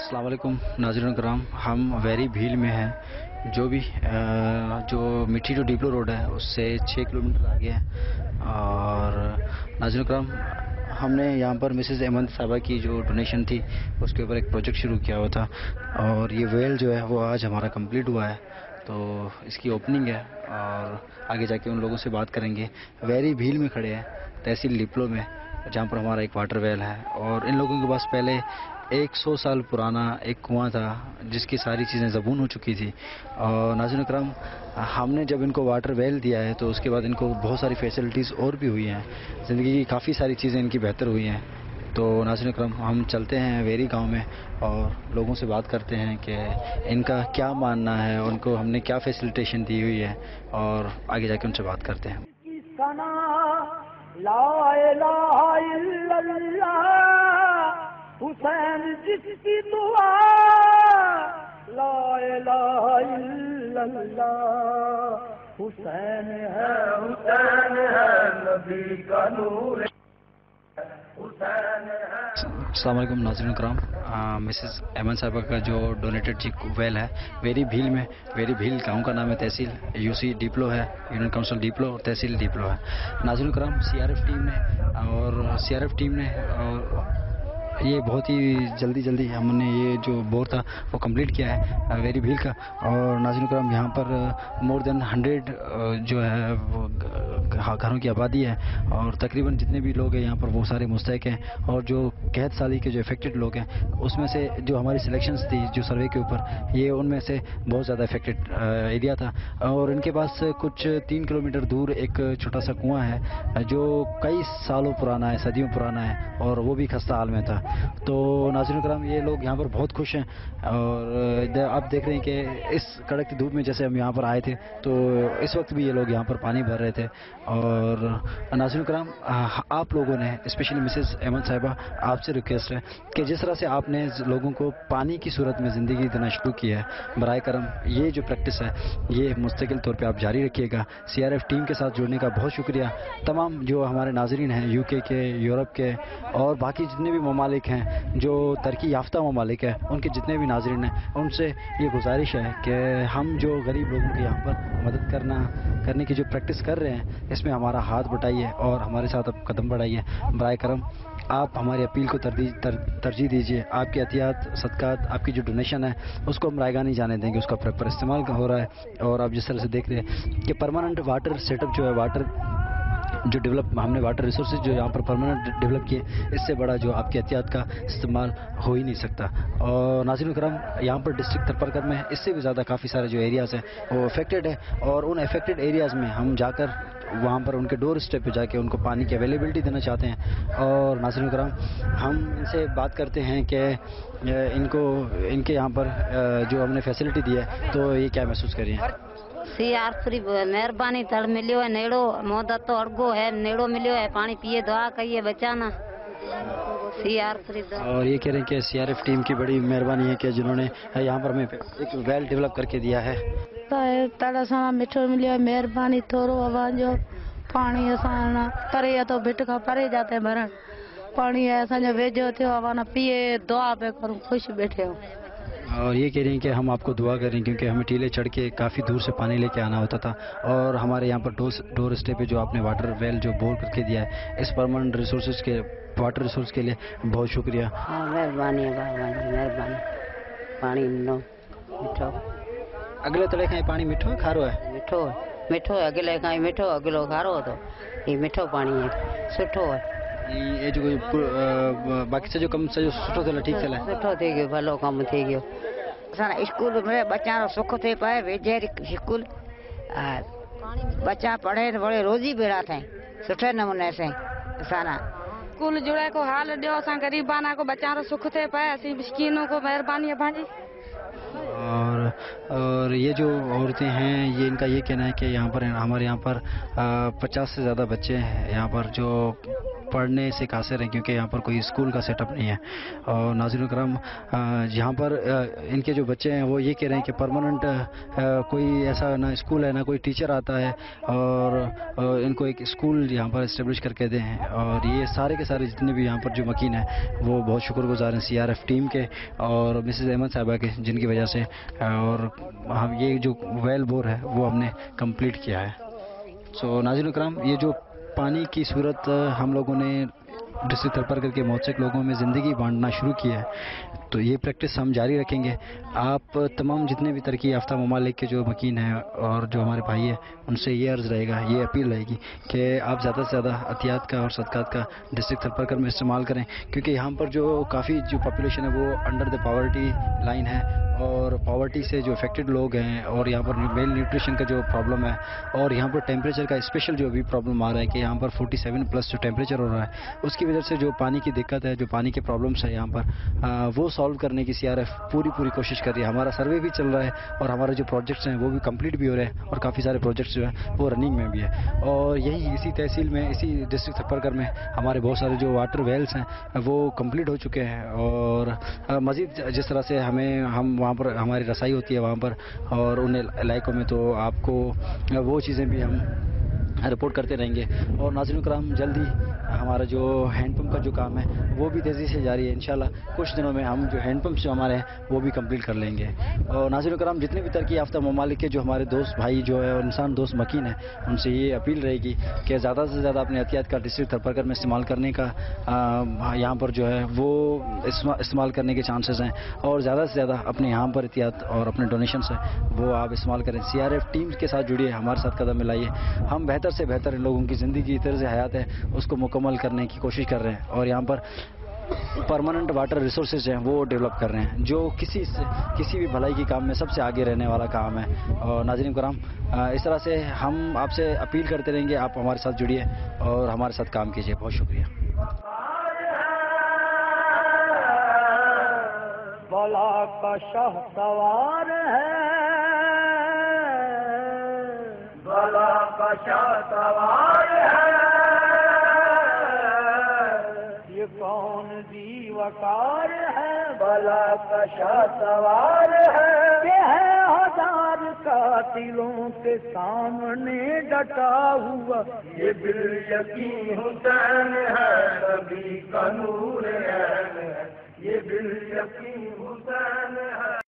अस्सलाम वालेकुम नाज़रीन कराम, हम वेरी भील में हैं। जो मिठी टू डिप्लो रोड है उससे 6 किलोमीटर आगे है। और नाज़रीन कराम, हमने यहाँ पर मिसेज़ अहमद साहबा की जो डोनेशन थी उसके ऊपर एक प्रोजेक्ट शुरू किया हुआ था, और ये वेल जो है वो आज हमारा कंप्लीट हुआ है। तो इसकी ओपनिंग है और आगे जाके उन लोगों से बात करेंगे। वेरी भील में खड़े हैं, तहसील डिप्लो में, जहाँ पर हमारा एक वाटर वेल है। और इन लोगों के पास पहले 100 साल पुराना एक कुआं था जिसकी सारी चीज़ें ज़बून हो चुकी थी। और नाज़रीन करम, हमने जब इनको वाटर वेल दिया है तो उसके बाद इनको बहुत सारी फैसिलिटीज़ और भी हुई हैं, ज़िंदगी की काफ़ी सारी चीज़ें इनकी बेहतर हुई हैं। तो नाज़रीन करम, हम चलते हैं वेरी गांव में और लोगों से बात करते हैं कि इनका क्या मानना है, उनको हमने क्या फैसिलिटेशन दी हुई है, और आगे जाके उनसे बात करते हैं। ला इलाहा इल्लल्लाह हुसैन जिसकी दुआ, ला इलाहा इल्लल्लाह हुसैन है नबी का नूर। अस्सलाम वालेकुम नाज़रीन कराम, मिसेज़ अहमद साहबा का जो डोनेटेड वेल है वेरी भील में, वेरी भील गांव का नाम है, तहसील यूसी डिप्लो है, यूनियन काउंसिल डिप्लो और तहसील डिप्लो है। नाज़रीन कराम, सीआरएफ टीम ने और ये बहुत ही जल्दी हमने ये जो बोर था वो कंप्लीट किया है वेरी भील का। और नाज़रीन करम, यहाँ पर मोर देन 100 जो है वो घरों की आबादी है, और तकरीबन जितने भी लोग हैं यहाँ पर वो सारे मुस्तहिक हैं। और जो कैद साली के जो इफेक्टेड लोग हैं उसमें से जो हमारी सिलेक्शंस थी जो सर्वे के ऊपर, ये उनमें से बहुत ज़्यादा इफेक्टेड एरिया था। और इनके पास कुछ 3 किलोमीटर दूर एक छोटा सा कुआं है जो कई सालों पुराना है, सदियों पुराना है, और वो भी खस्ता हाल में था। तो नाज़रीन करम, ये लोग यहाँ पर बहुत खुश हैं। और आप देख रहे हैं कि इस कड़कती धूप में जैसे हम यहाँ पर आए थे तो इस वक्त भी ये लोग यहाँ पर पानी भर रहे थे। और नाज़रीन करम, आप लोगों ने, स्पेशली मिसेज़ अहमद साहिबा, आपसे रिक्वेस्ट है कि जिस तरह से आपने लोगों को पानी की सूरत में ज़िंदगी देना शुरू की है, बराए करम ये जो प्रैक्टिस है ये मुस्तकिल तौर पे आप जारी रखिएगा। सीआरएफ टीम के साथ जुड़ने का बहुत शुक्रिया। तमाम जो हमारे नाज़रीन हैं यूके के, यूरोप के और बाकी जितने भी ममालिक हैं, जो तरक्की याफ्ता ममालिक हैं, उनके जितने भी नाज़रीन हैं, उनसे ये गुजारिश है कि हम जो गरीब लोगों की यहाँ पर मदद करने की जो प्रैक्टिस कर रहे हैं इसमें हमारा हाथ बटाइए और हमारे साथ अब कदम बढ़ाइए। बराए करम आप हमारी अपील को तरजीह दीजिए। आपकी अतियात, सदकात, आपकी जो डोनेशन है उसको हम रायगा नहीं जाने देंगे, उसका प्रॉपर इस्तेमाल हो रहा है। और आप जिस तरह से देख रहे हैं कि परमानेंट वाटर सेटअप जो है, वाटर जो डेवलप हमने वाटर रिसोर्सेज जो यहाँ पर परमानेंट डेवलप किए, इससे बड़ा जो आपकी एहतियात का इस्तेमाल हो ही नहीं सकता। और नाज़रीन करम, यहाँ पर डिस्ट्रिक्ट थरपरगढ़ में इससे भी ज़्यादा काफ़ी सारे जो एरियाज़ हैं वो अफेक्टेड है, और उन अफेक्टेड एरियाज़ में हम जाकर वहाँ पर उनके डोर स्टेप पे जाके उनको पानी की अवेलेबिलिटी देना चाहते हैं। और नाज़रीन करम, हम इनसे बात करते हैं कि इनके यहाँ पर जो हमने फैसिलिटी दी है तो ये क्या महसूस कर रही हैं। सीआरएफ मेहरबानी तड़ मिलियो है, नेड़ो मोदा तो अड़गो है, नेड़ो मिलियो है, पानी पिए दुआ करिए बचाना सीआरएफ। और ये कह रहे हैं कि सीआरएफ टीम की बड़ी मेहरबानी है कि जिन्होंने यहाँ पर हमें एक वेल डेवलप करके दिया है। तड़ा सां मिठो मिलियो है, मेहरबानी थोरो अवांजो पानी असां तरे तो भिट का परे जाते भरण पानी है असांजो वेझो थियो अवाना पिए दुआ पे करूं, खुश बैठे हो। और ये कह रही हैं कि हम आपको दुआ करें क्योंकि हमें टीले चढ़ के काफ़ी दूर से पानी लेके आना होता था, और हमारे यहाँ पर डोर स्टेप पे जो आपने वाटर वेल जो बोर करके दिया है, इस परमानेंट रिसोर्सेज के वाटर रिसोर्स के लिए बहुत शुक्रिया। मेहरबानी मेहरबानी। पानी मिठो अगले तड़े का पानी मिठो है खारो है? मिठो है, अगले का मिठो, अगलो खारो, तो ये मिठो पानी है, सुठो है। ये जो बाकी से जो कम से जो सुठो थियल ठीक थियल है, सुठो थी गयो, भलो कम थी गयो। असां स्कूल में बच्चा सुख थे पाए, वेझे स्कूल बच्चा पढ़े बड़े रोजी बेड़ा थे सुठे नमूने से। असां स्कूल जुड़े को हाल दियो, असां गरीबाना को बच्चा सुख थे पाए, असी मिस्किनों को मेहरबानी भांजी। और ये जो औरतें हैं, ये इनका ये कहना है कि यहाँ पर हमारे यहाँ पर 50 से ज़्यादा बच्चे हैं यहाँ पर जो पढ़ने से कासिर हैं क्योंकि यहाँ पर कोई स्कूल का सेटअप नहीं है। और नाज़रीन करम, यहाँ पर इनके जो बच्चे हैं वो ये कह रहे हैं कि परमानेंट कोई ऐसा ना स्कूल है ना कोई टीचर आता है और इनको एक स्कूल यहाँ पर इस्टेब्लिश करके दें। और ये सारे के सारे जितने भी यहाँ पर जो मकीन हैं वो बहुत शुक्रगुजार हैं CRF टीम के और मिसेस अहमद साहिबा के, जिनकी वजह से और हम ये जो वेल बोर है वो हमने कंप्लीट किया है। सो नाज़रीन करम, ये जो पानी की सूरत हम लोगों ने डिस्ट्रिक्ट थलपरगढ़ के बहुत से लोगों में ज़िंदगी बांटना शुरू किया है, तो ये प्रैक्टिस हम जारी रखेंगे। आप तमाम जितने भी तरक्की याफ्ता ममालिक के जो मकीन हैं और जो हमारे भाई हैं उनसे ये अर्ज़ रहेगा, ये अपील रहेगी कि आप ज़्यादा से ज़्यादा अतियात का और सदक़ात का डिस्ट्रिक्ट थलपरगढ़ में इस्तेमाल करें, क्योंकि यहाँ पर जो काफ़ी जो पॉपुलेशन है वो अंडर द पॉवर्टी लाइन है और पॉवर्टी से जो अफेक्टेड लोग हैं और यहाँ पर मेल न्यूट्रिशन का जो प्रॉब्लम है और यहाँ पर टेम्परेचर का स्पेशल जो अभी प्रॉब्लम आ रहा है कि यहाँ पर 47+ जो टेम्परेचर हो रहा है, उसकी वजह से जो पानी की दिक्कत है, जो पानी के प्रॉब्लम्स है यहाँ पर वो सॉल्व करने की CRF पूरी कोशिश कर रही है। हमारा सर्वे भी चल रहा है और हमारे जो प्रोजेक्ट्स हैं वो भी कंप्लीट भी हो रहे हैं और काफ़ी सारे प्रोजेक्ट्स जो हैं वो रनिंग में भी है। और यही इसी तहसील में, इसी डिस्ट्रिक्ट थलपरगढ़ में हमारे बहुत सारे जो वाटर वेल्स हैं वो कंप्लीट हो चुके हैं और मज़ीद जिस तरह से हम वहाँ पर हमारी रसाई होती है वहाँ पर और उन इलाकों में, तो आपको वो चीज़ें भी हम रिपोर्ट करते रहेंगे। और नाज़रीन कराम, जल्दी हमारा जो हैंडपम्प का जो काम है वो भी तेज़ी से जारी है। इंशाल्लाह कुछ दिनों में हम जो हैंडपम्प जो हमारे हैं वो भी कंप्लीट कर लेंगे। और नाज़रीन कराम, जितने भी तरक्की याफ्ता ममालिक के जो हमारे दोस्त भाई जो है और इंसान दोस्त मकीन है, उनसे ये अपील रहेगी कि ज़्यादा से ज़्यादा अपने एहतियात का डिस्ट्रिक्ट थलपरगढ़ में इस्तेमाल करने का यहाँ पर जो है वो इस्तेमाल करने के चांसेस हैं और ज़्यादा से ज़्यादा अपने यहाँ पर एहतियात और अपने डोनेशन है वो आप इस्तेमाल करें। CRF टीम के साथ जुड़िए, हमारे साथ कदम मिलाइए। हम बेहतर से बेहतर इन लोगों की ज़िंदगी तर्ज़ हयात है उसको मुकम्मल करने की कोशिश कर रहे हैं और यहाँ पर परमानेंट वाटर रिसोर्सेज हैं वो डेवलप कर रहे हैं, जो किसी भी भलाई की काम में सबसे आगे रहने वाला काम है। और नाज़रीन कराम, इस तरह से हम आपसे अपील करते रहेंगे, आप हमारे साथ जुड़िए और हमारे साथ काम कीजिए। बहुत शुक्रिया। बला का शाह सवार है, बला का शाह सवार है, ये कौन दीवकार है, बला का शाह सवार है, ये है हजार कातिलों के सामने डटा हुआ, ये बिल यकीन हुसैन है, नबी का नूर है, ये बिल यकीन हुसैन है।